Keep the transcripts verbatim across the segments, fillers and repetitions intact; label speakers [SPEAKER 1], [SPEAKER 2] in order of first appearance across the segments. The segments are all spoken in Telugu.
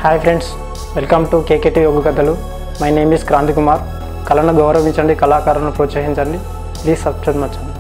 [SPEAKER 1] Hi friends, welcome to KKT యోగ కథలు. My name is Kranthi Kumar. కళను గౌరవించండి, కళాకారులను ప్రోత్సహించండి. Please subscribe my channel.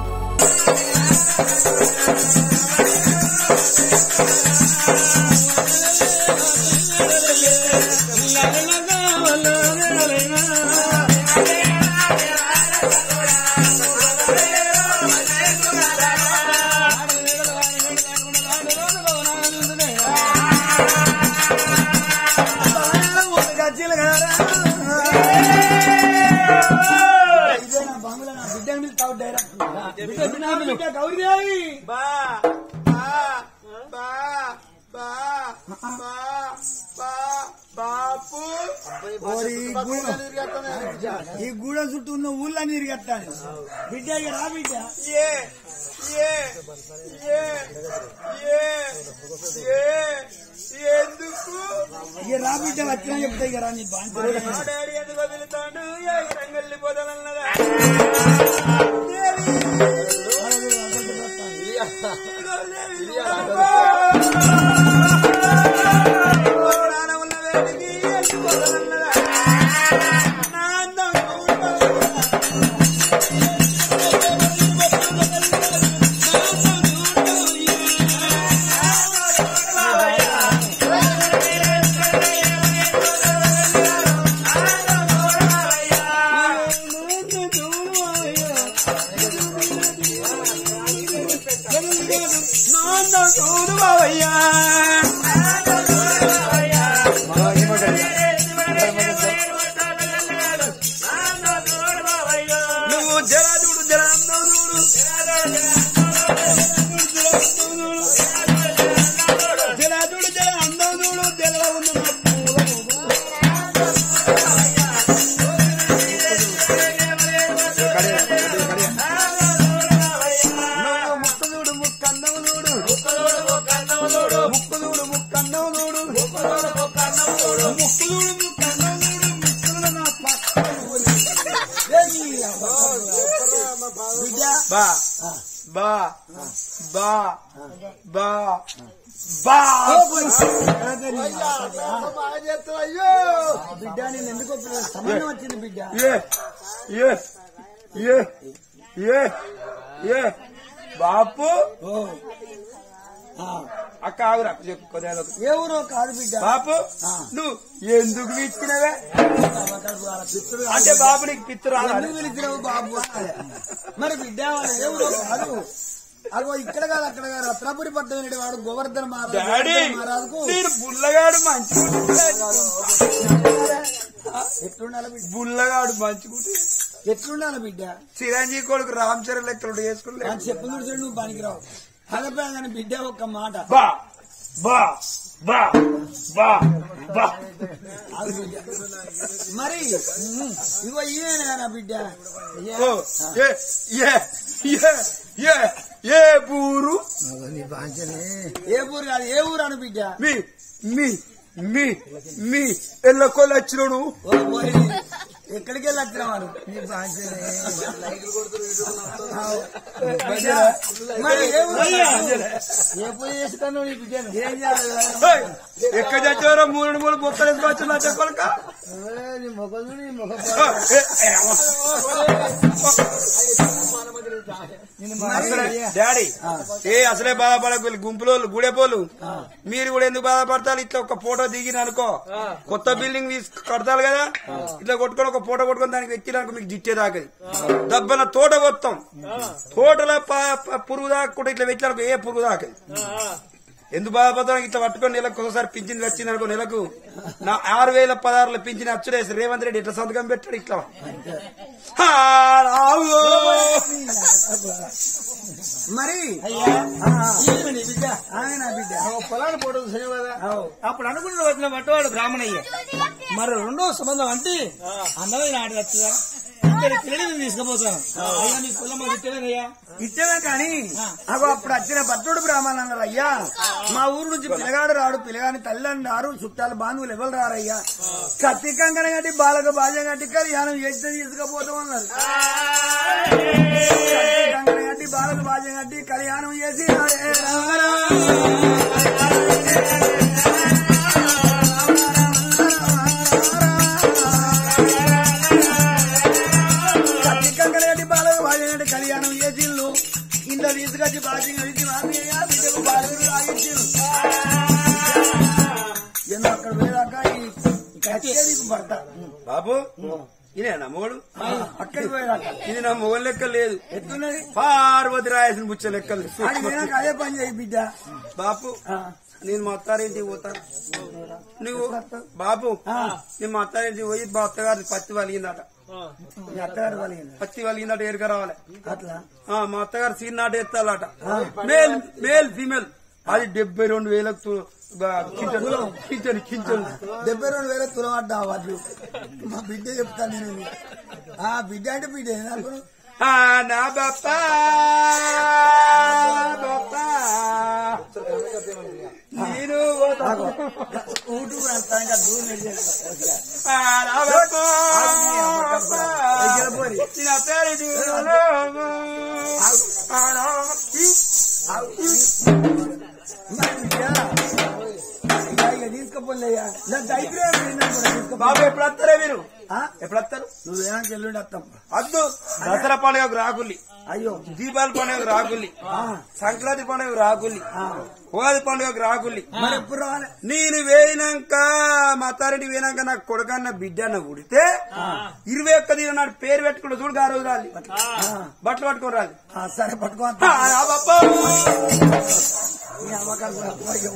[SPEAKER 2] ఈ గూడెం చుట్టూ ఉన్న ఊళ్ళో నీరు కట్టాలి. బిడ్డ రా బిడ్డ ఎందుకు ఇక రా బిడ్డ వచ్చినా చెప్తా. ఇక రా నీ డాడీ ఎందుకు వదులుతాడు వెళ్ళిపోతానన్నదా. నువ్వు జరాదుడు జరాందోడు జరాదుడు జర అందోడు జల ఉన్న ముక్కదూడు ముక్కన్నవుడు ముక్కదూడు ముక్కన్నవుడు ముక్కదూడు బా బా బా బా బా అయ్యో బిడ్డ నేను ఎందుకు సమయం వచ్చింది బిడ్డ. బాపు అక్క ఆగురా చెప్పు. ఎవరో కాదు బిడ్డ. బాపు నువ్వు ఎందుకు పిచ్చినవే అంటే బాబు నీకు పిత్తు రాదు పిలిచినావు బాబు. మరి బిడ్డ ఎవరో కాదు. అగో ఇక్కడ కాదు అక్కడ కాదు రత్నపురి పట్టణ వాడు గోవర్ధన మహారాజుకు బుల్లగాడు మంచి ఎట్లుండాలి బిడ్డ. బుల్లగాడు మంచుకుంటే ఎట్లుండాలి బిడ్డ. చిరంజీవి కొడుకు రామ్ చరణ్ లెక్కలు చేసుకుంటే చెప్పు చూడు నువ్వు పనికిరావు. హలపేదని బిడ్డ ఒక్క మాట బా బా బా బా బా మరి ఇగో ఈయన బిడ్డ. ఏ ఊరు ఏ ఊరు కాదు ఏ ఊరు అను బిడ్డ. మీ మీ మీ మీ ఎల్లకోళ్ళు వచ్చినాడు. ఎక్కడికి వెళ్ళి వచ్చిన వారు ఎక్కడ చచ్చేవారో మూడు మూడు బొక్కలు వేసుకోవచ్చు చెప్పాలక డాడీ. ఏ అసలే బాధపడకు గుంపులో గూడెపోలు మీరు కూడా ఎందుకు బాధపడతారు. ఇట్లా ఒక ఫోటో దిగిన అనుకో కొత్త బిల్డింగ్ తీసు కడతారు కదా ఇట్లా కొట్టుకొని ఒక ఫోటో కొట్టుకొని దానికి ఎక్కినాక మీకు జిట్టే దాకది దబ్బన తోట మొత్తం తోటలో పురుగు దాక్కుంటే ఇట్లా పెట్టినాక ఏ పురుగు దాకది. ఎందుకు బాధపడతానికి ఇట్లా పట్టుకొని నెలకు ఒకసారి పింఛన్ వచ్చింది అనుకో నెలకు నా ఆరు వేల పదహారులో పింఛన్ అచ్చుడేసి రేవంత్ రెడ్డి ఇట్లా సంతకం పెట్టాడు. ఇట్లా మరి పొలాన్ని పోటీ అప్పుడు అనుకుంటూ వచ్చిన పట్టువాడు బ్రాహ్మణయ్య. మరి రెండో సంబంధం అంటే అందమైన ఆడ వచ్చా పిల్లలు తీసుకుపోతాను ఇచ్చేవే కానీ అగో అప్పుడు వచ్చిన భట్టుడు బ్రాహ్మణులు అన్నారు అయ్యా మా ఊరు నుంచి పిల్లగాడు రాడు పిల్లగాని తల్లి అన్నారు చుట్టాలు బాంధువులు ఎవరు రారయ్యా కత్తి కంకణ కట్టి బాలకు బాల్యం కట్టి కళ్యాణం చేస్తే తీసుకుపోతాం అన్నారు. కంకణ కట్టి బాలకు బాల్యం కట్టి కళ్యాణం చేసి
[SPEAKER 3] పడతా
[SPEAKER 2] బాబు ఇదే నా మొగడు
[SPEAKER 3] అక్కడికి పోయాక
[SPEAKER 2] ఇది నా మొగలు లెక్క లేదు
[SPEAKER 3] ఎత్తున్నది
[SPEAKER 2] పార్వతి రాయాల్సిన బుచ్చ లెక్కలు
[SPEAKER 3] ఆడికి పోయినాక అదే పని చేయి బిడ్డ
[SPEAKER 2] బాపు
[SPEAKER 3] ఆ,
[SPEAKER 2] నేను మా అత్తారింటికి పోతాను నువ్వు బాబు నేను మా అత్తారింటికి పోయి మా అత్తగారి పత్తి వలిగిందట
[SPEAKER 3] మీ అత్తగారు కలిగింది
[SPEAKER 2] పత్తి వలిగిందట ఏరుక రావాలి
[SPEAKER 3] అట్లా
[SPEAKER 2] ఆ, మా అత్తగారు సీన్ నాట ఎత్తాలట మేల్ మేల్ ఫీమేల్ అది డెబ్బై రెండు వేలకు కించను కించను
[SPEAKER 3] డెబ్బై రెండు వేల తులం అడ్డా వాళ్ళు మా బిడ్డ చెప్తాను నేను ఆ బిడ్డ అంటే బిడ్డ నాకు
[SPEAKER 2] ఆ, నా బాపా బాపా నేను పోతాను.
[SPEAKER 3] ఊటు వస్తా ఇంకా దూరం
[SPEAKER 2] ఆ, నా బాపా
[SPEAKER 3] పోరి
[SPEAKER 2] నేను అత్తారింటికి పోతాను. ఆ, నా
[SPEAKER 3] తీసుకపోలేయా దగ్గర
[SPEAKER 2] బాబు ఎప్పుడు వస్తారా మీరు
[SPEAKER 3] ఆ?
[SPEAKER 2] ఎప్పుడు వస్తారు
[SPEAKER 3] నువ్వేనాక ఎల్లుండి వస్తాం
[SPEAKER 2] అద్దు దసరా పండుగకు రాకుల్లి
[SPEAKER 3] అయ్యో
[SPEAKER 2] దీపావళి పండుగకు రాకుల్లి
[SPEAKER 3] ఆ,
[SPEAKER 2] సంక్రాంతి పండుగకు రాకుల్లి
[SPEAKER 3] ఆ.
[SPEAKER 2] ఉగాది పండుగకు రాకుల్లి
[SPEAKER 3] మరి ఎప్పుడు రావాలి
[SPEAKER 2] నేను వేయినాక మా అత్తారింటికి వేయినాక నాకు కొడుకన్న బిడ్డ అన్న ఉడితే ఇరవై ఒక్క దిన నాడు పేరు పెట్టుకుంటూ చూడు ఆ రోజు రాలి
[SPEAKER 3] ఆ,
[SPEAKER 2] బట్టలు పట్టుకుని రాలి
[SPEAKER 3] ఆ, సరే పట్టుకో
[SPEAKER 2] ఆ, ఆ బాబా.
[SPEAKER 3] ఈ అమ్మకాలు అయ్యో.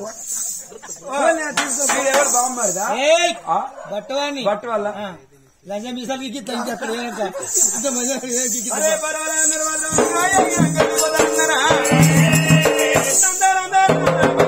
[SPEAKER 2] మీరు ఎవరు బాగున్నారుగా
[SPEAKER 3] బట్టవాణి
[SPEAKER 2] బట్ట వల్ల
[SPEAKER 3] లంజ మీసాలు గిక్కిస్తాను చెప్పడు
[SPEAKER 2] అరే పర్వాలేదు మీరు వాళ్ళు రాయండి, వదలన్నారా? అందరూ, అందరూ.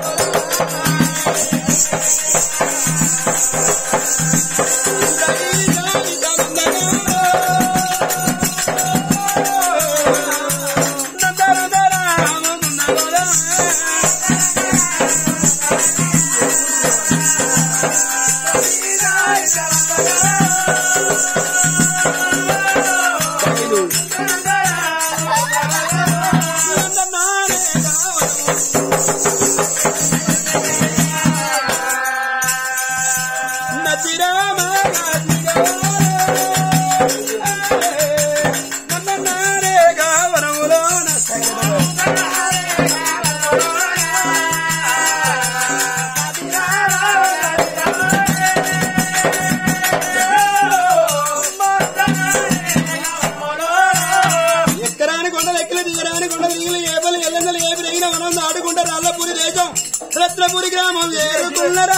[SPEAKER 2] ఆడుకుంటారు అల్లపూరి దేశం రత్నపురి గ్రామం చేరుకున్నారా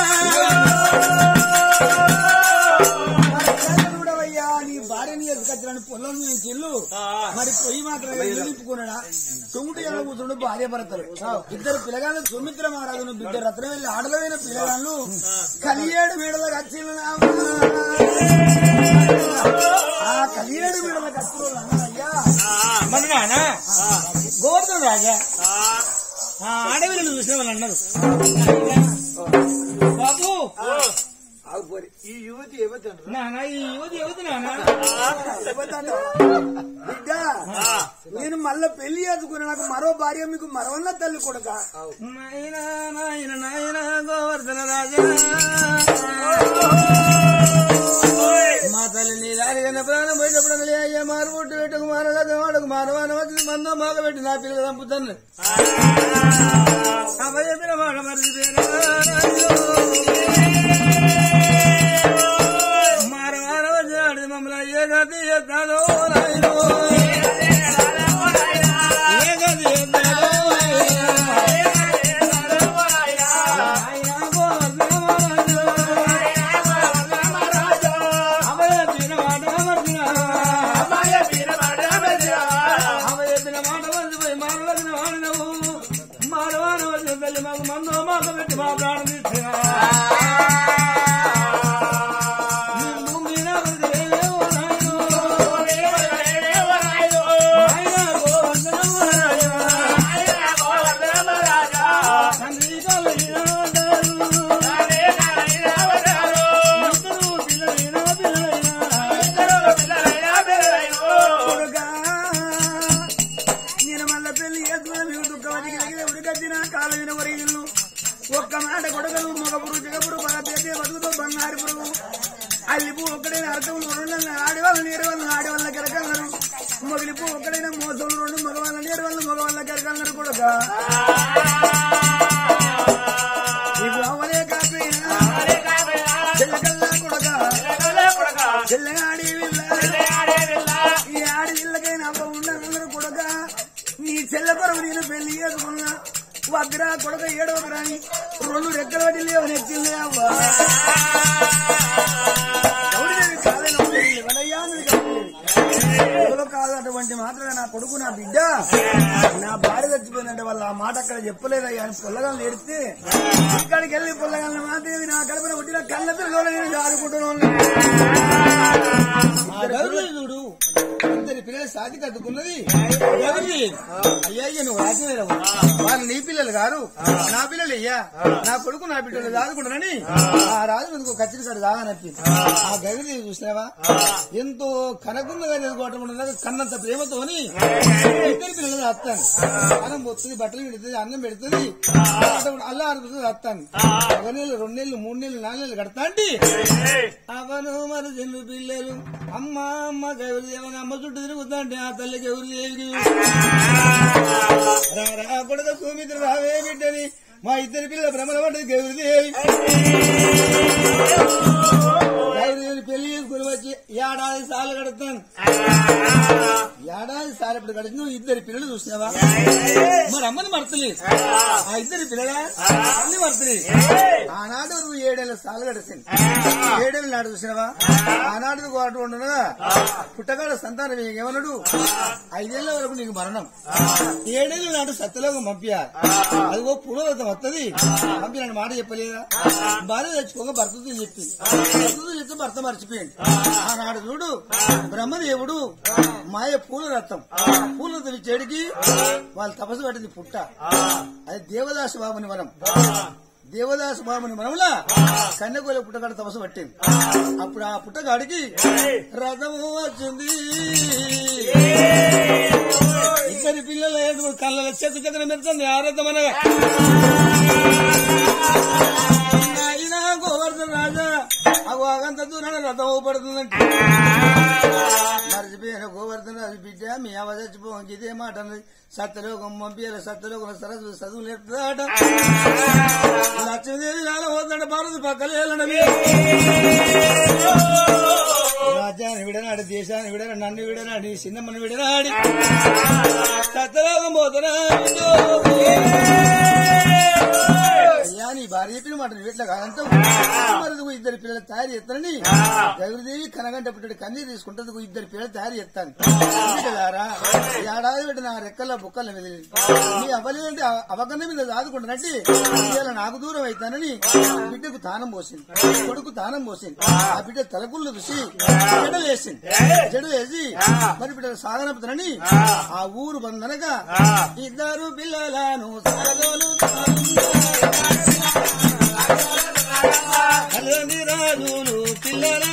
[SPEAKER 3] చూడవయ్యా నీ భార్యని ఎదుకొచ్చిన పొలం నుంచి ఇల్లు మరి పొయ్యి మాత్రం ఇల్లు నింపుకున్నాడా తొమ్మిది ఏళ్ళ కూతుడు భార్య భర్తలు ఇద్దరు పిల్లగాళ్ళు సుమిత్ర మహారాజును బిడ్డ రత్న వెళ్ళి ఆడలమైన పిల్లగాళ్ళు కలియేడు మీడల కచ్చిలు ఆ కలియేడు మీడల కచ్చులు అన్నారయ్యా
[SPEAKER 4] మరి నాన్న గోవర్ధన్ రాజా ఆడవిలను చూసిన వాళ్ళు అన్నారు బాబు
[SPEAKER 3] ఈ యువతి ఏమవుతాడు
[SPEAKER 4] నాన్న ఈ యువతి యువతి నాన్న
[SPEAKER 3] బిడ్డ నేను మళ్ళా పెళ్లి చేసుకుని నాకు మరో భార్య మీకు మరవన్న తల్లి కొడుక
[SPEAKER 4] నాయన నాయన నాయన గోవర్ధన రాజా మా తల్లి నీ దానికన్నా ప్రాణం పోయేటప్పుడు అందులో అయ్యా మారు పుట్టు పెట్టుకు మారలేదు వాడుకు మారవాన వచ్చి మందో మాగ పెట్టి నా పిల్లలు చంపుతాను అమ్మ చెప్పిన మాట మరిచిపోయినా మారవాన వచ్చి ఆడి మమ్మల్ని అయ్యే గతి ఎత్తాను నాయనో ఏ గతి ఎత్తాను మాకు మందో మాకు పెట్టి మా ప్రాణం తీర్చినా నిన్ను మీనా వదిలేవో నాయనో నాయనా గోవర్ధనము రాజా తండ్రి కలయినా ఇద్దరు పిల్లలైనా పిల్లలైనా
[SPEAKER 3] నేను మళ్ళా పెళ్లి చేసుకున్నా మీకు దుఃఖవతికి దగ్గర ఉడికొచ్చిన కాలమైన వరీళ్ళు ఒక్క మాట కొడగలు మగపురు జగపురు బాధ్యత బతుకుతో బంగారు పురుగు అల్లిపు ఒక్కడైన అర్థములు రెండు ఆడవాళ్ళ నీరు వల్ల ఆడవాళ్ళ కెరకన్నారు మొగిలిపు ఒక్కడైన మోసములు రెండు మగవాళ్ళ నీరు వల్ల మగవాళ్ళ కెరకన్నారు కొడుక ఇప్పుడు అవలే కాకపోయినా చెల్లకల్లా వద్దురా కొడుక ఏడవకు రాని రెండు రెక్కల వాటి లేవు నెచ్చింది అవ్వా కాదు అటువంటి మాత్రమే నా కొడుకు నా బిడ్డ నా భార్య చచ్చిపోయిందంటే వాళ్ళ ఆ మాట అక్కడ చెప్పలేదయ్యా అని పొల్లగాళ్ళు ఏడితే ఇక్కడికి వెళ్ళి పొల్లగాళ్ళని మాత్రమే నా కడుపున పుట్టిన కళ్ళ పిల్లలు ఆడుకుంటున్నాను
[SPEAKER 4] చూడు ఇద్దరి పిల్లలు సాధి కట్టుకున్నది అయ్యా నువ్వు రాజమేరవు వాళ్ళు నీ పిల్లలు గారు నా పిల్లలు అయ్యా నా కొడుకు నా బిడ్డలు దాదుకుంటానని ఆ రాజు ఎందుకు కచ్చిరి కాడు దాగనప్పింది ఆ గవిని చూసినావా ఎంతో కనకుందగా చదువుకోవటం కన్నంత ప్రేమతోని ఇద్దరి పిల్లలు వస్తాను అన్నం పోతుంది బట్టలు పెడుతుంది అన్నం పెడుతుంది అల్లా అనిపిస్తుంది వస్తాను ఒక నెలలు రెండు నెలలు మూడు నెలలు నాలుగు నెలలు కడతా అంటే అవను మరి చెల్లు పిల్లలు అమ్మ అమ్మ గౌరి దేవని అమ్మ చుట్టూ తిరుగుతా అంటే ఆ తల్లికి ఎవరు దేవికి కొడుక సూమిత్ర రావే బిడ్డని మా ఇద్దరి పిల్లల భ్రమల పడ్డది గౌరిదేవి గౌరిదేవిని పెళ్లి చేసుకుని వచ్చి ఏడాది సార్లు కడతాను ఏడాది సార్లు ఎప్పుడు కడిచి నువ్వు ఇద్దరి పిల్లలు చూసినావా మరి అమ్మని మరతలేదు ఆ ఇద్దరి పిల్లల అన్ని మరతలేదు ఆనాడు నువ్వు ఏడేళ్ళ సార్లు గడిచింది ఏడేళ్ళ నాడు చూసినావా ఆనాడు కోట ఉండగా పుట్టగాడ సంతానం ఏమన్నాడు ఐదేళ్ల వరకు నీకు మరణం ఏడేళ్ళ నాడు సత్యలోకం పంపించాలి అది ఓ పునరుద్ధం వస్తుంది పంపిన మాట చెప్పలేదా భార్య తెచ్చుకోగా భర్తతో చెప్పింది భర్తతో చెప్తే భర్త మర్చిపోయింది ఆనాడు చూడు బ్రహ్మదేవుడు మాయ పూల రథం పూల రథం చెడికి వాళ్ళు తపస్సు పట్టింది పుట్ట అది దేవదాసు బాబుని వనం దేవదాసు బాబుని వనంలా కన్యకోల పుట్టగాడు తపస్సు పట్టింది అప్పుడు ఆ పుట్టగాడికి రథము వచ్చింది ఇద్దరి పిల్లలు కళ్ళ చెత్త చెత్తన మెరుతుంది ఆ రథం అనగా అయినా గోవర్ధన రాజా అగో అగంత దూరాన రథం పడుతుందంటే మర్చిపోయిన గోవర్ధన రాజు బిడ్డ మీ అవ చచ్చిపోం ఇదే మాట అన్నది సత్యలోకం పంపించాలి సత్యలోకం సరస్వతి చదువు నేర్పుతాట లక్ష్మీదేవి నాలో పోతాడు భారత పక్కలే రాజ్యాన్ని విడనాడు దేశాన్ని విడనాడు నన్ను విడనాడు చిన్నమ్మని విడనాడి సత్యలోకం పోతున్నా అయ్యా నీ భార్య చెప్పిన మాట వీటిలో కాదంతా మరి ఇద్దరు పిల్లలు తయారు చేస్తానని గౌరీదేవి కనగంట పుట్టాడు కన్నీరు తీసుకుంటే ఇద్దరు పిల్లలు తయారు చేస్తాను బిడ్డలారా ఏడాది బిడ్డ నా రెక్కల బుక్కల మీద నీ అవ్వలేదంటే అవకన్న మీద దాదుకుంటున్నట్టు ఇలా నాకు దూరం అవుతానని బిడ్డకు తానం పోసింది కొడుకు తానం పోసింది ఆ బిడ్డ తలకుళ్ళు చూసి జడ వేసింది జడ వేసి మరి బిడ్డ సాగనపుతానని ఆ ఊరు బందనగా ఇద్దరు పిల్లలను సాగోలు అలని రాజులు పిల్లల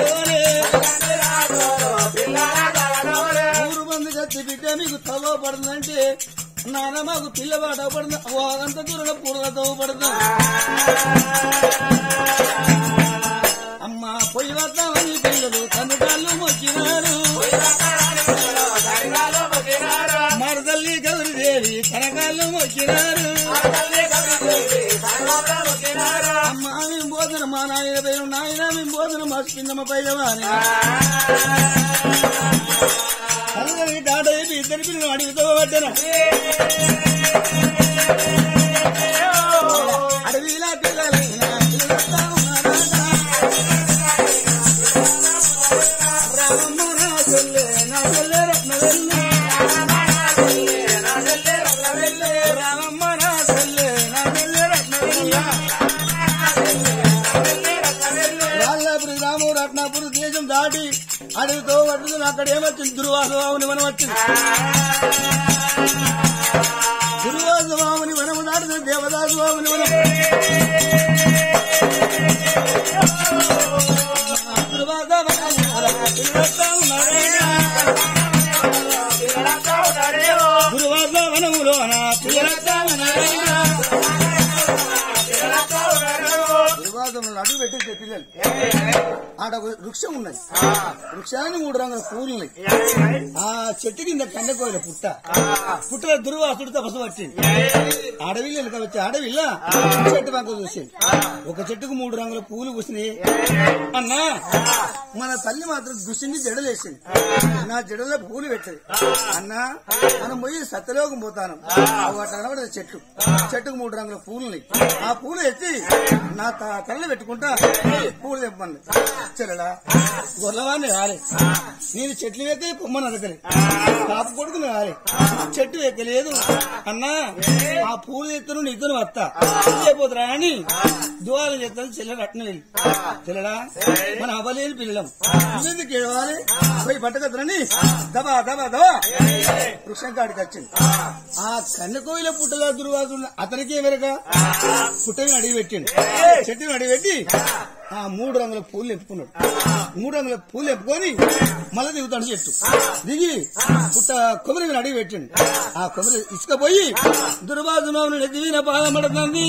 [SPEAKER 4] ఊరు మంది కత్తి బిడ్డ మీకు తవ్వ పడుతుందంటే నాన్న మాకు పిల్లవాడ పడుతుంది అంత దూరంలో పూర్వ తవ్వ పడుతుంది అమ్మ పొయ్యి వద్దామని పిల్లలు తనుకాళ్ళు మొక్కినారు మరదల్లి గౌరీదేవి తనకాళ్ళు మొక్కినారు అమ్మ మేము పోతున్న మా నాయన పేరు నాయన మేము పోతున్న మా చిన్నమ్మ పైదవాని అందరి డాట చెప్పి ఇద్దరి పిల్లలు అడవితో పడ్డాను అడవిలా పిల్లలైనా రామమ్మ నా చెల్లె నా చెల్లె రత్నవెల్లి రామమ్మ నా చెల్లె నా చెల్లె రత్నవెల్లి రాళ్ళపురి రాము రత్నాపురి దేశం దాటి అడవితో పడుతుంది అక్కడ ఏమొచ్చింది దుర్వాసవాముని వనం వచ్చింది దుర్వాసవాముని వనము దాటింది దేవదాసువాముని వనం దుర్వాసవనములోన దుర్వాసములు అడుగు పెట్టి పిల్లలు ఆడ ఒక వృక్షం ఉన్నది. వృక్షాన్ని మూడు రంగుల పూలు ఉన్నాయి. ఆ చెట్టు కింద కన్నెకోయిల పుట్ట పుట్టలో దుర్వాసుడు తపస్సు పట్టింది. అడవిలో వెనుక వచ్చి అడవిలో చెట్టు పక్క చూసింది. ఒక చెట్టుకు మూడు రంగుల పూలు పూసినాయి. అన్నా మన తల్లి మాత్రం దుష్టిని జడలేసింది. నా జడలో పూలు పెట్టింది. అన్నా మనం పోయి సత్యలోకం పోతాను. వాటి అనబడే చెట్టు చెట్టుకు మూడు రంగుల పూలున్నాయి. ఆ పూలు ఎత్తి నా తల్లి పెట్టుకుంటా పూలు తెప్పండి. చెల్లడా గొర్రెవాడిని రాలే, నేను చెట్లు ఎక్కే కొమ్మని అడగలే, కాపు కొడుకుని రాలే, చెట్టు ఎక్కలేదు. అన్నా ఆ పూలు ఎత్తును నీతో వస్తా అయిపోతురా అని దువాలు చేస్తాను. చెల్లెడు అట్నే వెళ్ళి చెల్లడా మన అవ్వలేని పిల్లలం ఎందుకు ఏడవాలి పోయి పట్టకద్దని దబా దబా దబా వృక్షం కాడికి వచ్చింది. ఆ కన్నెకోయిల పుట్టలో దుర్వాసుడు అతనికి వెరక పుట్టని అడిగి పెట్టిండు. చెట్టుని అడిగి పెట్టి ఆ మూడు రంగుల పూలు ఎప్పుకున్నాడు. మూడు రంగుల పూలు ఎప్పుకొని మళ్ళీ దిగుతాడు. చెట్టు దిగి పుట్ట కొబ్బరి అడిగి పెట్టిండు. ఆ కొబ్బరి ఇసుకపోయి దుర్వాసుడు నెత్తిన బాధపడుతుంది.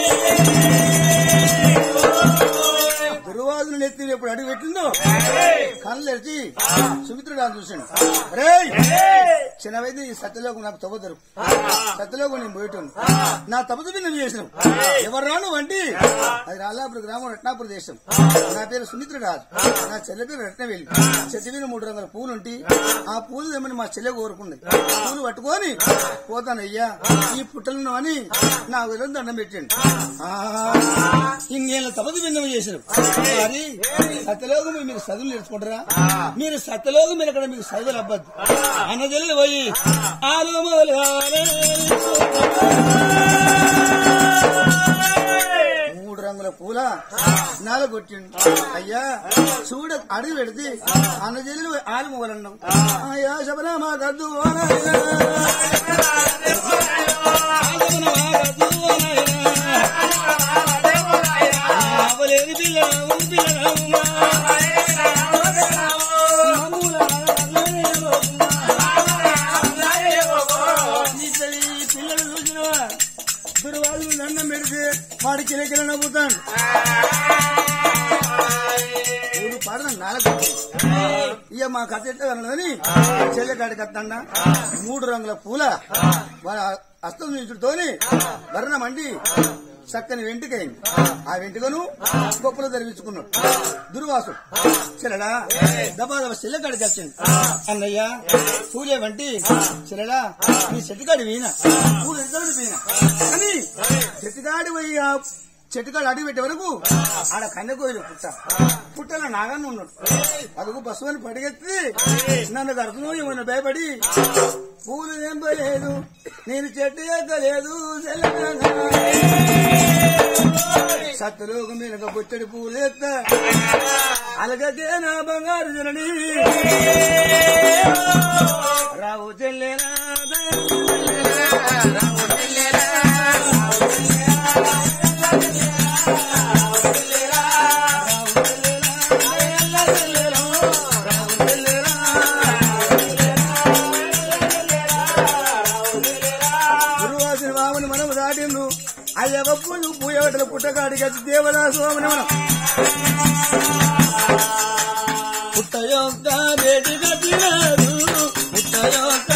[SPEAKER 4] దుర్వాసుడు నెత్తి ఎప్పుడు అడిగి పెట్టిందో కళ్ళు తెరిచి సుమిత్రుడు చూసాడు. రే చిన్నవైతే ఈ సత్యలోకం నాకు తవ్వదరు, సత్యలోకం నేను పోయేటాను. నా తపస్సు నువ్వు చేసినావు. ఎవరు రాను వంటి అది రాలాపురి గ్రామం రత్నాపురి దేశం. నా పేరు సుమిత్రుడు రాజు. నా చెల్లె పేరు రత్నవేలి. చెట్టు మీద మూడు రంగుల పూలు ఉంటే ఆ పూలు తెమ్మని మా చెల్లె కోరుకున్నది. పూలు పట్టుకొని పోతానయ్యా ఈ పుట్టలను అని నా విధంగా దండం పెట్టండి. ఇన్నేళ్ళ తపస్సు భిన్నం చేసినావు. మరి సత్యలోకం మీకు చదువులు నేర్చుకుంటారా? మీరు సత్యలోకం మీరు అక్కడ మీకు చదువులు అవ్వద్దు. అన్న చెల్లెలు పోయి ఆలు మూడు రంగుల పూల నాలుగు కొట్టిండు. అయ్యా చూడ అడిగి పెడితే అన్న చెల్లెలు ఆలు మొగలన్నాం. అయ్యా శబన మా గద్దు అవలేని పిల్ల పిల్లలు చూసినవా దుర్వాసులు దండం పెడితే వాడి కిలకిల నవ్వుతాను. ఊరు పాడన నాలుగు ఇక మా కథ ఎట్లా కనదని చెల్లె కాడికి వస్తాడా మూడు రంగుల పూల వాళ్ళ హస్తం చూచుడుతోని వర్ణం అండి చక్కని వెంటికైంది. ఆ వెంటికను గొప్పలు తెరిపించుకున్నాడు దుర్వాసుడు. చెల్లడా దబా దబా చెల్లె కాడికి వచ్చింది. అన్నయ్య పూలే వంటి చెల్లడా నీ చెట్టుకాడి వీణ పూలు ఎదురు వీణ అని చెట్టుకాడి పోయి ఆ చెట్టుకాడు అడిగి పెట్టే వరకు ఆడ కన్నెకోయిలు పుట్ట పుట్టలో నాగాన్ని ఉన్నాడు. అదుగు బస్సు అని పడిగెత్తి నన్ను దర్శనం ఏమన్నా భయపడి పూలు నింపలేదు నేను చెట్టు ఎక్కలేదు సత్తులోకం మీద బొచ్చడి పూలు ఎత్త అలగతే నా బంగారు జనని రావు చెల్లెనా రావు చెల్లెనా అయ్యవ పూలు పూయవటల పుట్టకాడికి దేవదాసు అని మనం పుట్ట యొక్క రేటి కట్టినారు పుట్ట యొక్క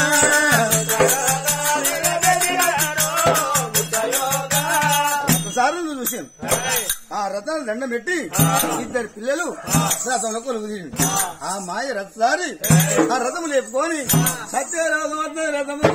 [SPEAKER 4] సార్లు చూసాను. ఆ రథాలు దండం పెట్టి ఇద్దరు పిల్లలు రథంలో కొలుగుదీడు. ఆ మాయ రథసారి ఆ రథము లేపుకొని సత్యరాజు రథము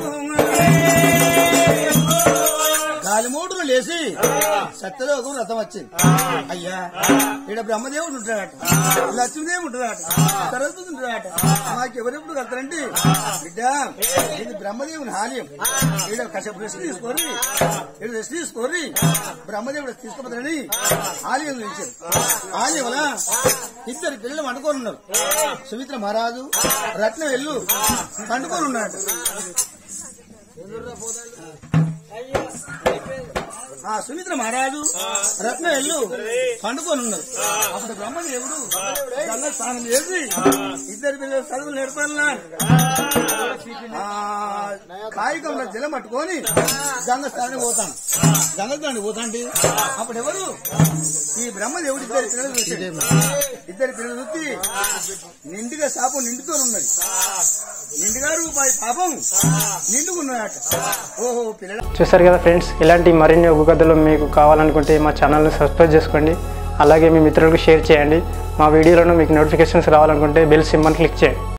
[SPEAKER 4] కాలిమూటలు లేచి సత్యలోకం రథం వచ్చింది. అయ్యా ఇక్కడ బ్రహ్మదేవుడు ఉంటాడట, లక్ష్మీదేవి ఉంటుందట, సరస్వతి ఉంటుందట. మాకెవరెప్పుడు కలుతారంటే బిడ్డ ఇది బ్రహ్మదేవుని ఆలయం. ఇక్కడ కష్టపు రెస్ట్ తీసుకోరి ఇక్కడ రెస్ట్ తీసుకోరి బ్రహ్మదేవుడు తీసుకోపోతారని ఆలయం నిలిచారు. ఆలయం ఇద్దరు పిల్లలు వండుకొని ఉన్నారు. సుమిత్ర మహారాజు రత్న వెళ్ళు వండుకొని ఉన్నాడు. ఆ సుమిత్ర మహారాజు రత్న ఎల్లు పండుకొని ఉన్నారు. అప్పుడు బ్రహ్మదేవుడు గంగ స్నానం చేసి ఇద్దరు పిల్లలు చదువులు నేర్పాలన్నా కాయికంలో జలం పట్టుకొని గంగ స్థానం పోతాను. గంగ స్థానం పోతాంటి అప్పుడు ఎవరు ఈ బ్రహ్మదేవుడు ఇద్దరు పిల్లలు చూసి ఇద్దరు పిల్లలు చూసి నిండుగా శాపం నిండుతో ఉన్నది. నిండుగా రూపాయి పాపం నిండుకున్నాయట. ఓహో పిల్లల
[SPEAKER 1] చూసారు కదా ఫ్రెండ్స్, ఇలాంటి మరిన్ని ఒగ్గు కథలు మీకు కావాలనుకుంటే మా ఛానల్ని సబ్స్క్రైబ్ చేసుకోండి. అలాగే మీ మిత్రులకు షేర్ చేయండి. మా వీడియోలను మీకు నోటిఫికేషన్స్ రావాలనుకుంటే బెల్ సింబల్ క్లిక్ చేయండి.